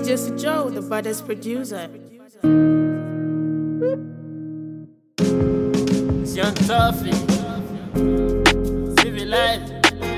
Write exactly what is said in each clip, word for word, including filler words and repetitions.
Jesse Joe, the baddest producer. It's Young Tuffy, Civilized.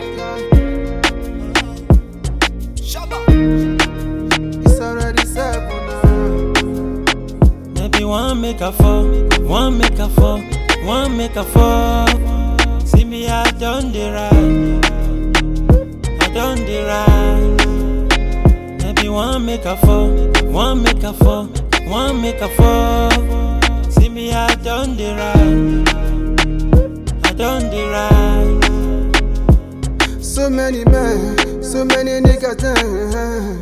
It's already seven now. Maybe one make a fall, one make a fall, one make a fall. See me, I done the right, I done the right. Maybe one make a fall, one make a fall, one make a fall. See me, I done the right, I done the right. So many men, so many niggas then.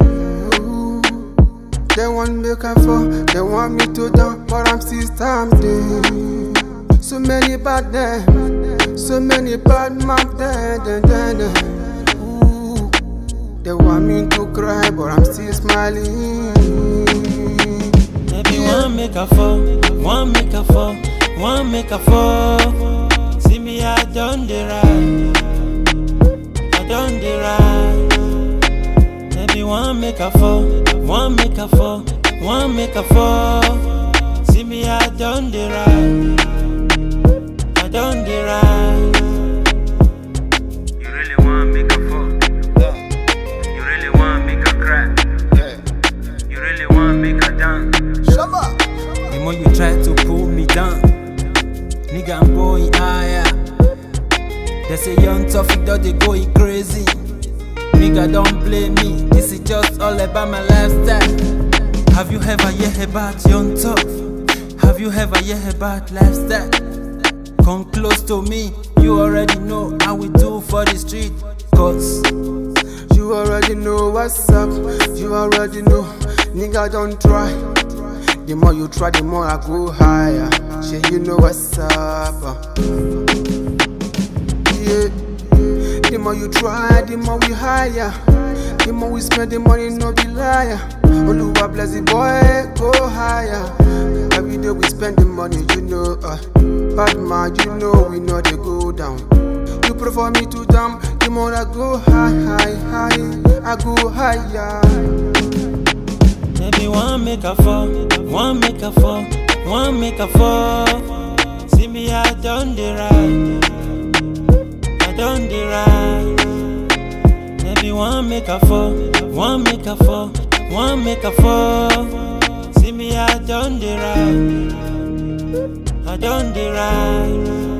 They want me to fall, they want me to down, but I'm still standing. So many bad men, so many bad man then, then, then, then. Ooh. They want me to cry, but I'm still smiling. Maybe yeah. One make a fall, one make a fall, one make a fall. See me, I done the right, I done the right. Maybe one make a fall, one make a fall, one make a fall. See me, I done the right, I done the right. You really want make a fall? Yeah. You really want make a cry? Yeah. You really want make a dance? Shabba. The more you try to pull me down, nigga, I'm going higher. They say Young Tuffy, that they going crazy. Nigga, don't blame me, this is just all about my lifestyle. Have you ever heard about Young Tuff? Have you ever heard about lifestyle? Come close to me, you already know how we do for the street. Cause you already know what's up, you already know, nigga don't try. The more you try, the more I go higher. Shit, you know what's up. Yeah. The more you try, the more we higher. The more we spend the money, no be liar. Oluwa bless the boy, go higher. Every day we spend the money, you know. Uh, bad man, you know we know they go down. You prefer me to down, the more I go high, high, high. I go higher. maybe one make a fall, one make a fall, one make a fall. See me, I done the right, I done the right. Maybe one make a fall, one make a fall, one make a fall. See me, I done the right, I done the right.